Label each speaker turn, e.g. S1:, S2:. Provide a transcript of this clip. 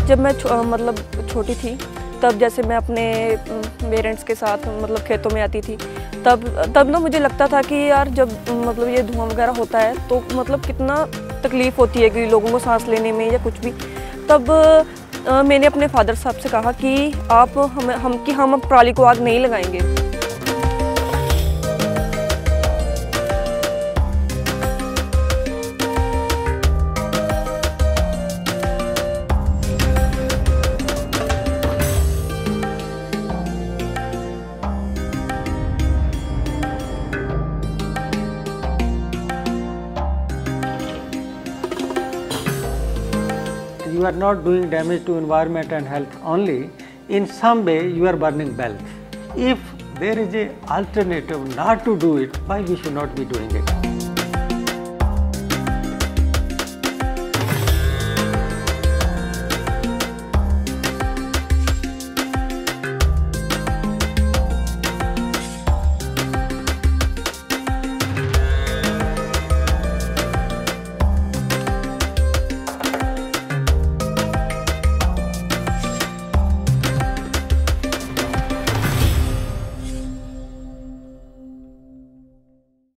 S1: जब मैं मतलब छोटी थी, तब जैसे मैं अपने पेरेंट्स के साथ मतलब खेतों में आती थी, तब ना मुझे लगता था कि यार जब मतलब ये धुआं वगैरह होता है तो मतलब कितना तकलीफ़ होती है कि लोगों को सांस लेने में या कुछ भी। तब मैंने अपने फादर साहब से कहा कि आप हम पराली को आग नहीं लगाएंगे।
S2: You are not doing damage to environment and health only. In some way you are burning wealth. If there is an alternative not to do it, why we should not be doing it?